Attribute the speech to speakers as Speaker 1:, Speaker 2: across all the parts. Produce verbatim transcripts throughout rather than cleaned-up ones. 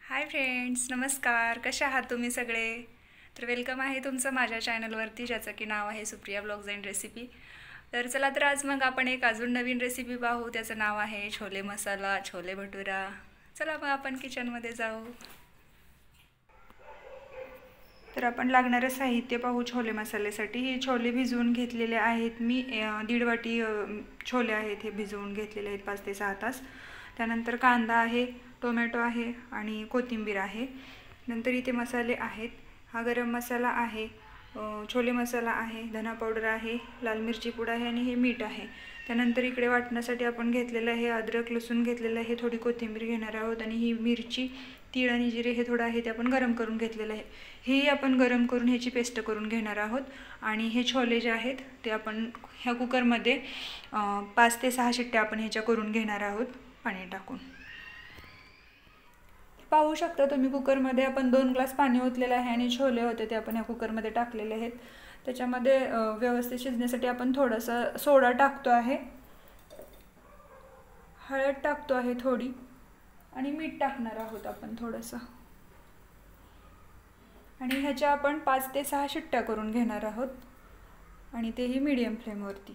Speaker 1: Hi friends, नमस्कार. कशा आहात तुम्ही सगळे? तर वेलकम आहे तुमचं माझ्या चॅनलवरती, ज्याचं की नाव आहे सुप्रिया ब्लॉग्स अँड रेसिपी. तर चला तर आज मग आपण एक अजून नवीन रेसिपी पाहू. त्याचं नाव आहे छोले मसाला, छोले भटुरा. चला मग आपण किचनमध्ये जाऊ. तर आपण लागणारं साहित्य पाहू छोले मसाल्यासाठी. हे छोले भिजवून घेतलेले आहेत मी. दीड वाटी छोले आहेत हे भिजवून घेतलेले आहेत पाच ते सहा तास. त्यानंतर कांदा आहे, टोमॅटो आहे आणि कोथिंबीर आहे. नंतर इथे मसाले आहेत. हा गरम मसाला आहे, छोले मसाला आहे, धना पावडर आहे, लाल मिरची पूड आहे आणि हे मीठ आहे. त्यानंतर इकडे वाटण्यासाठी आपण घेतलेलं आहे अद्रक लसूण घेतलेलं आहे, थोडी कोथिंबीर घेणार आहोत आणि ही मिरची, तीळ आणि जिरे हे थोडं आहे ते आपण गरम करून घेतलेलं आहे. हेही आपण गरम करून ह्याची पेस्ट करून घेणार आहोत. आणि हे छोले जे आहेत ते आपण ह्या कुकरमध्ये पाच ते सहा शिट्ट्या आपण ह्याच्या करून घेणार आहोत पाणी टाकून. पाहू शकता तुम्ही कुकरमध्ये आपण दोन ग्लास पाणी ओतलेलं आहे आणि छोले होते ते आपण ह्या कुकरमध्ये टाकलेले आहेत. त्याच्यामध्ये व्यवस्थित शिजण्यासाठी आपण थोडासा सोडा टाकतो आहे, हळद टाकतो आहे थोडी आणि मीठ टाकणार आहोत आपण थोडंसं. आणि ह्याच्या आपण पाच ते सहा शिट्ट्या करून घेणार आहोत आणि तेही मीडियम फ्लेमवरती.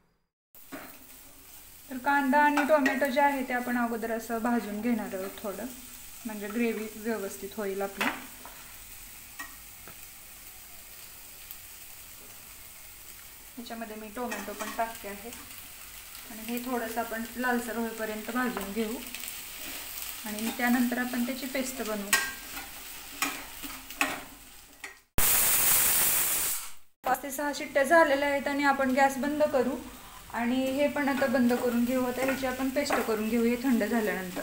Speaker 1: तर कांदा आणि टोमॅटो जे आहे ते आपण अगोदर असं भाजून घेणार आहोत थोडं, म्हणजे ग्रेव्ही व्यवस्थित होईल आपली. ह्याच्यामध्ये मी टोमॅटो पण टाकते आहे आणि हे थोडंसं आपण लालसर होईपर्यंत भाजून घेऊ आणि त्यानंतर आपण त्याची पेस्ट बनवू. पाच ते सहा शिट्ट्या झालेल्या आहेत आणि आपण गॅस बंद करू आणि हे पण आता बंद करून घेऊ. आता ह्याची आपण पेस्ट करून घेऊ हे थंड झाल्यानंतर.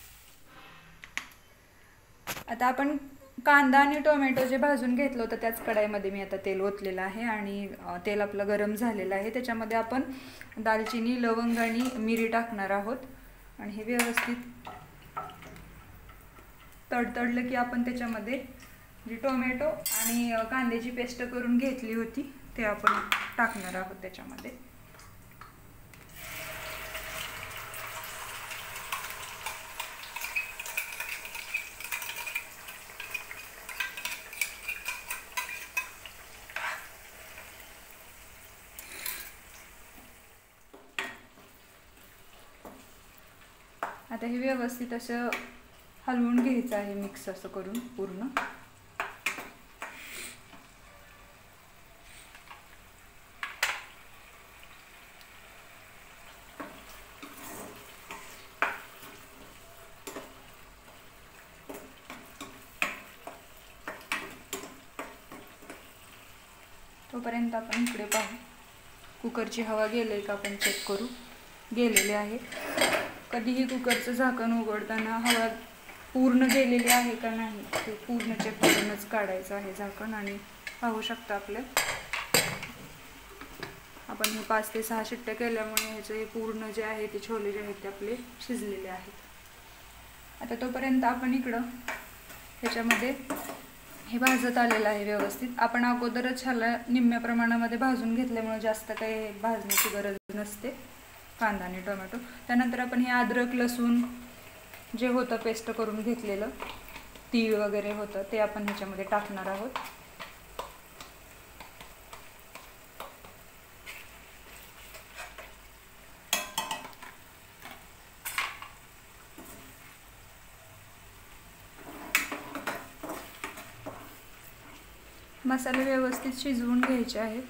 Speaker 1: आता आपण कांदा आणि टोमॅटो जे भाजून घेतलं होतं त्याच कढईमध्ये मी आता तेल ओतलेलं आहे आणि तेल आपलं गरम झालेलं आहे. त्याच्यामध्ये आपण दालचिनी, लवंग आणि मिरी टाकणार आहोत आणि हे व्यवस्थित तडतडलं की आपण त्याच्यामध्ये जी टोमॅटो आणि कांद्याची पेस्ट करून घेतली होती ते आपण टाकणार आहोत त्याच्यामध्ये. आता हे व्यवस्थित असं हलवून घ्यायचं आहे, मिक्स असं करून पूर्ण. तोपर्यंत आपण इकडे पाहू कुकरची हवा गेले का आपण चेक करू. गेलेले आहे. कधीही कुकरचं झाकण उघडताना हवा पूर्ण गेलेली आहे का नाही ते पूर्ण चेक करूनच काढायचं आहे झाकण. आणि पाहू शकता आपले आपण हे पाच ते सहा शिट्ट्या केल्यामुळे ह्याचं हे पूर्ण जे आहे ते छोले जे आहेत ते आपले शिजलेले आहेत. आता तोपर्यंत आपण इकडं ह्याच्यामध्ये हे भाजत आलेलं आहे व्यवस्थित. आपण अगोदरच ह्याला निम्म्या प्रमाणामध्ये भाजून घेतल्यामुळे जास्त काही भाजण्याची गरज नसते कांदा आणि टोमॅटो. त्यानंतर आपण हे अद्रक लसूण जे होतं पेस्ट करून घेतलेलं, तीळ वगैरे होतं ते आपण ह्याच्यामध्ये टाकणार आहोत. मसाले व्यवस्थित शिजवून घ्यायचे आहेत.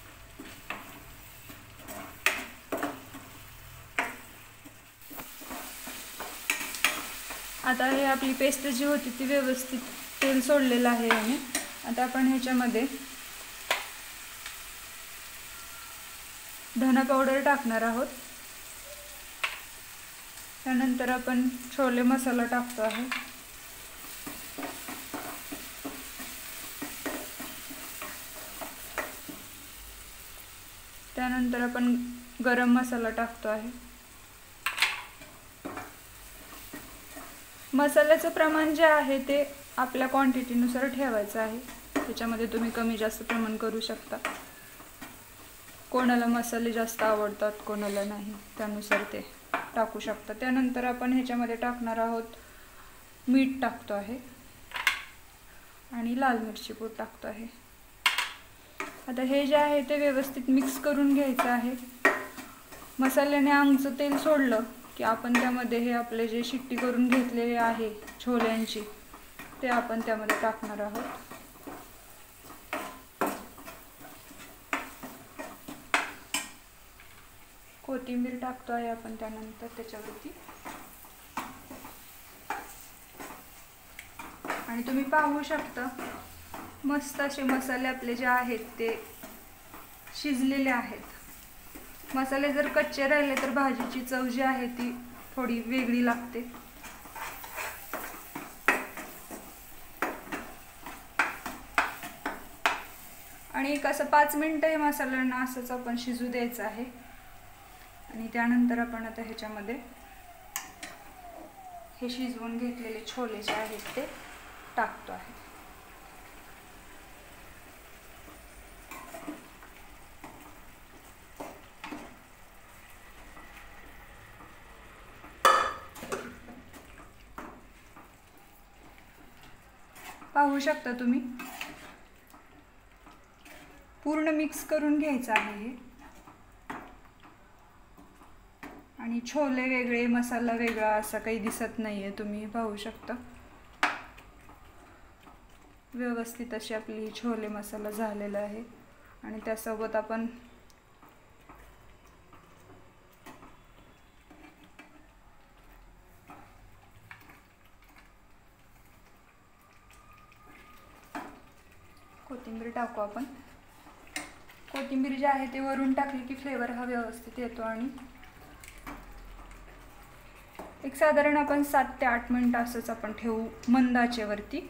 Speaker 1: आता हे आपली पेस्ट जी होती ती व्यवस्थित तेल सोडलेलं आहे आणि आता आपण ह्याच्यामध्ये धना पावडर टाकणार आहोत. त्यानंतर आपण छोले मसाला टाकतो आहे. त्यानंतर आपण गरम मसाला टाकतो आहे. मसाल्याचं प्रमाण जे आहे ते आपल्या क्वांटिटीनुसार ठेवायचं आहे. त्याच्यामध्ये तुम्ही कमी जास्त प्रमाण करू शकता. कोणाला मसाले जास्त आवडतात, कोणाला नाही, त्यानुसार ते टाकू शकता. त्यानंतर आपण ह्याच्यामध्ये टाकणार आहोत मीठ टाकतो आहे आणि लाल मिरची पूड टाकतो आहे। आता हे जे आहे ते व्यवस्थित मिक्स करून घ्यायचं आहे। मसाल्याने अंगचं तेल सोडलं की आपण त्यामध्ये हे आपले जे शिट्टी करून घेतलेले आहे छोल्यांची ते आपण त्यामध्ये टाकणार आहोत। कोथिंबीर टाकतो आहे आपण त्यानंतर त्याच्यावरती, आणि तुम्ही पाहू शकता मस्त असे मसाले आपले जे आहेत ते शिजलेले आहेत। मसाले जर कच्चे राहिले तर भाजीची चव जी आहे ती थोडी वेगळी लागते। आणि एक असं पाच मिनिटं हे मसाल्यांना असंच आपण शिजू द्यायचं आहे आणि त्यानंतर आपण आता ह्याच्यामध्ये हे शिजवून घेतलेले छोले जे आहेत ते टाकतो आहे। पाहू शकता तुम्ही पूर्ण मिक्स करून घ्यायचं आहे हे, आणि छोले वेगळे मसाला वेगळा असं काही दिसत नाहीये, तुम्ही पाहू शकता व्यवस्थित अशी आपली छोले मसाला झालेला आहे। आणि त्यासोबत आपण कोथिंबीर टाकू। आपण कोथिंबीर जी आहे ते वरून टाकली की फ्लेवर हा व्यवस्थित येतो। आणि एक साधारण आपण सात ते आठ मिनिट असंच आपण ठेवू मंद आचेवरती।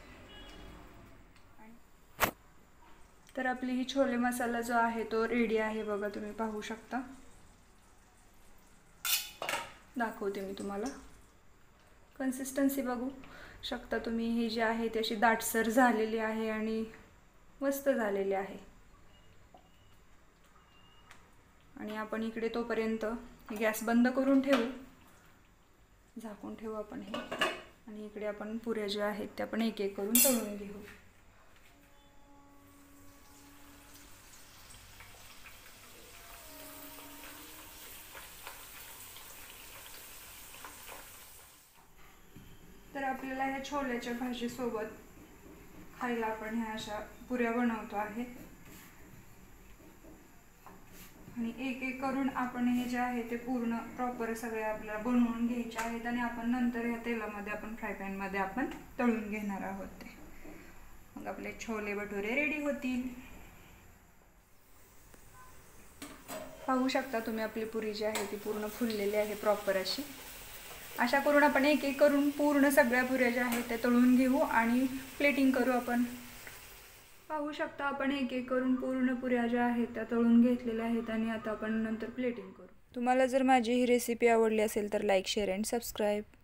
Speaker 1: तर आपली ही छोले मसाला जो आहे तो रेडी आहे बघा, तुम्ही पाहू शकता। दाखवते मी तुम्हाला कन्सिस्टन्सी बघू शकता तुम्ही, हे जे आहे ते अशी दाटसर झालेली आहे आणि मस्त झालेली आहे। आणि आपण इकडे तोपर्यंत गॅस बंद करून ठेवू, झाकून ठेवू आपण हे, आणि इकडे आपण पुऱ्या ज्या आहेत त्या आपण एक एक करून तळून घेऊ। तर आपल्याला ह्या छोल्याच्या भाजीसोबत खायला आपण ह्या अशा पुऱ्या बनवतो आहे, आणि एक एक करून आपण हे जे आहे ते पूर्ण प्रॉपर सगळे आपल्याला बनवून घ्यायचे आहेत आणि आपण नंतर या तेलामध्ये आपण फ्राय पॅन मध्ये आपण तळून घेणार आहोत ते। मग आपले छोले भटुरे रेडी होतील। पाहू शकता तुम्ही आपली पुरी जी आहे ती पूर्ण फुललेली आहे प्रॉपर अशी। अशा करून आपण एक एक करून पूर्ण सगळ्या पुऱ्या ज्या आहेत त्या तळून घेऊ आणि प्लेटिंग करू आपण। पाहू शकता आपण एक एक करून पूर्ण पुऱ्या ज्या आहेत त्या तळून घेतलेल्या आहेत आणि आता आपण नंतर प्लेटिंग करू। तुम्हाला जर माझी ही रेसिपी आवडली असेल तर लाईक, शेअर अँड सबस्क्राईब।